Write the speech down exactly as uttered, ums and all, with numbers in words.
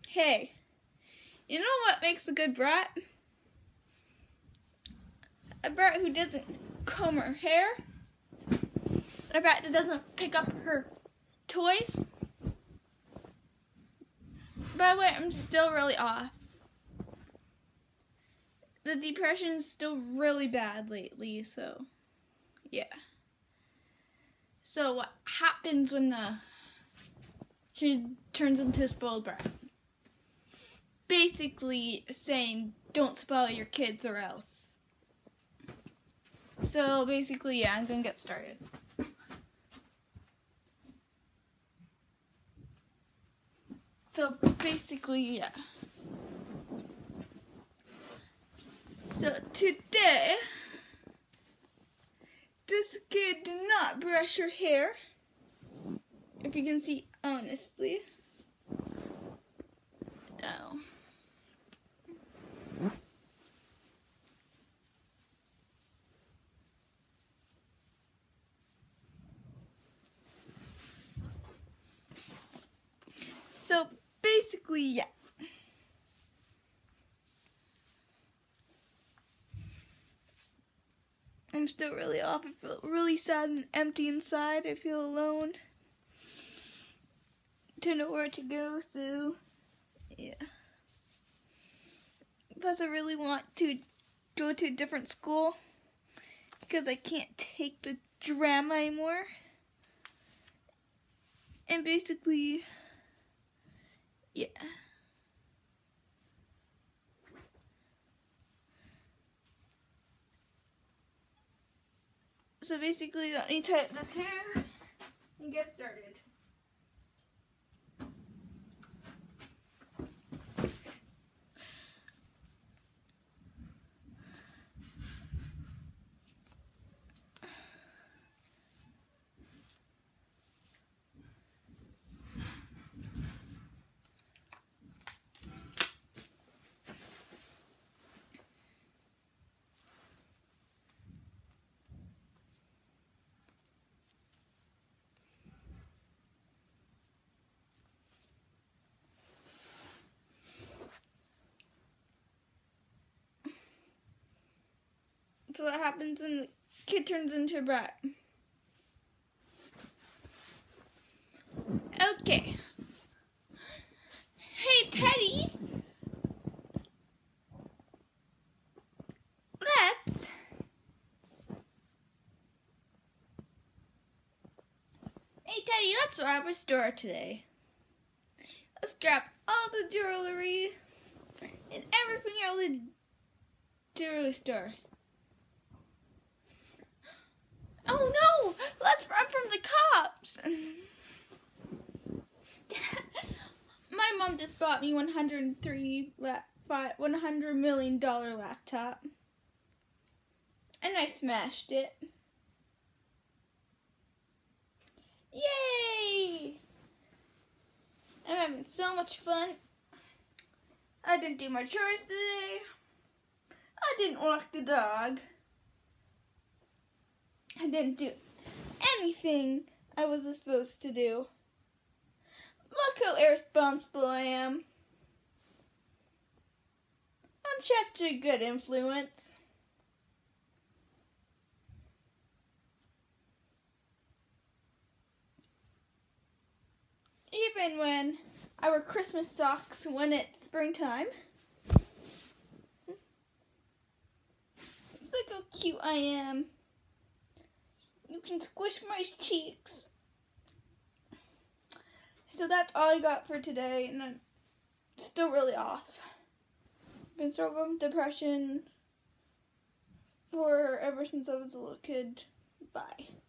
Hey, you know what makes a good brat? A brat who doesn't comb her hair. A brat that doesn't pick up her toys. By the way, I'm still really off. The depression's still really bad lately, so yeah. So what happens when the kid turns into a spoiled brat? Basically saying, don't spoil your kids or else. So basically, yeah, I'm gonna get started. So basically, yeah. So today, this kid did not brush her hair. If you can see honestly. No. So basically, yeah. I'm still really off. I feel really sad and empty inside. I feel alone. Don't know where to go, so yeah. Plus, I really want to go to a different school because I can't take the drama anymore. And basically, yeah. So basically, let me tie up this hair and get started. So what happens when the kid turns into a brat? Okay. Hey, Teddy. Let's Hey, Teddy, let's rob a store today. Let's grab all the jewelry and everything out of the jewelry store. Oh no! Let's run from the cops! My mom just bought me one hundred three la- five, one hundred million dollar laptop. And I smashed it. Yay! I'm having so much fun. I didn't do my chores today. I didn't walk the dog. I didn't do anything I was supposed to do. Look how irresponsible I am. I'm such a good influence. Even when I wear Christmas socks when it's springtime. Look how cute I am. You can squish my cheeks. So that's all I got for today, and I'm still really off. I've been struggling with depression for ever since I was a little kid. Bye.